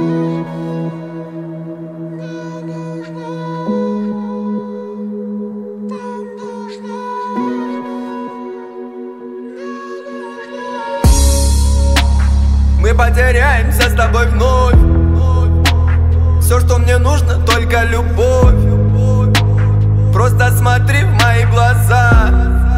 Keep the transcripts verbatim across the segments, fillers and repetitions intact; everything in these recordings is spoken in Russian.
Мы потеряемся с тобой вновь. Все, что мне нужно, только любовь. Просто смотри в мои глаза,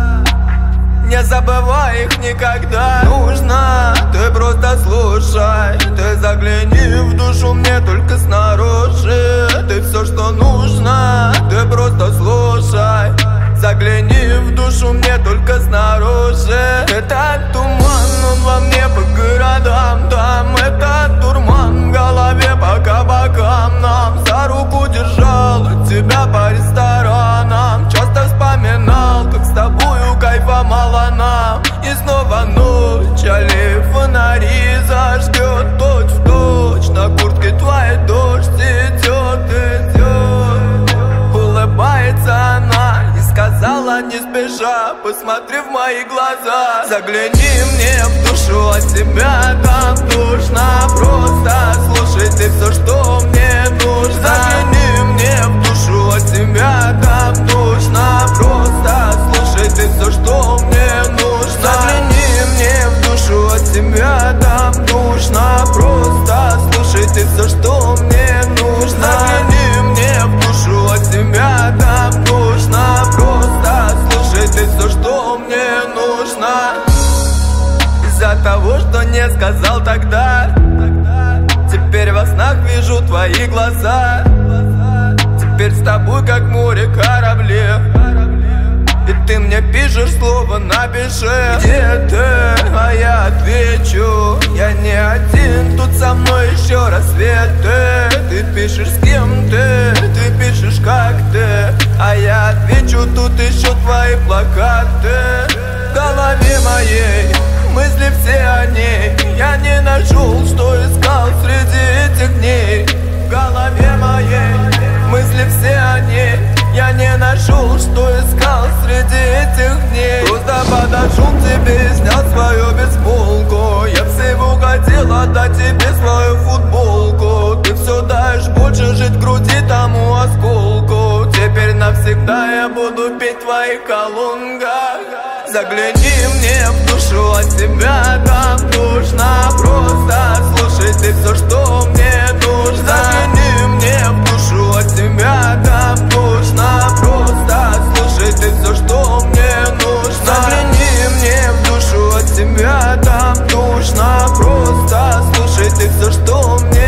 не забывай их никогда. Нужно, ты просто слушай. Ты загляни в душу мне только снаружи. Ты все, что нужно, ты просто слушай. Загляни в душу мне только снаружи. Этот туман, он во мне по городам. Там этот дурман в голове по кабакам. Нам за руку держала тебя по ресторанам. Часто вспоминал, как с тобою кайфа мало нам. И снова ночь, аллеи фонари зажгет точь в точь. На куртке твоей дождь идет, идет. Улыбается она и сказала не спеша: посмотри в мои глаза. Загляни мне в душу, от тебя там душно. Просто слушай ты все, что мне нужно. Загляни мне в душу, от тебя там душно. Просто слушай ты все, что мне нужно. Загляни мне в душу, от тебя там душно. Просто слушай ты все, что мне нужно. Загляни мне в душу, от тебя там душно. Просто слушай ты все, что мне нужно. Из-за того, что не сказал тогда, теперь во снах вижу твои глаза. Теперь с тобой как море корабли. И ты мне пишешь слово, напиши, где ты, а я отвечу: я не один, тут со мной еще рассветы. Ты пишешь с кем ты, ты пишешь как ты, а я отвечу: тут еще твои плакаты. В голове моей мысли все о ней. Я не нашел, что искал среди этих дней. В голове моей мысли все о ней. Я не нашел, что искал среди этих дней. Просто подошел к тебе и снял свою бейсболку. Я всего хотел отдать тебе свою футболку. Ты все даешь больше жить в груди тому осколку. Теперь навсегда я буду петь в твоих колонках. Загляни мне в душу, от тебя там душно. Просто слушай ты все, что мне нужно. Загляни мне в душу, от тебя там душно. Просто слушай ты все, что мне нужно. Загляни мне в душу, от тебя там душно. Просто слушай ты все, что мне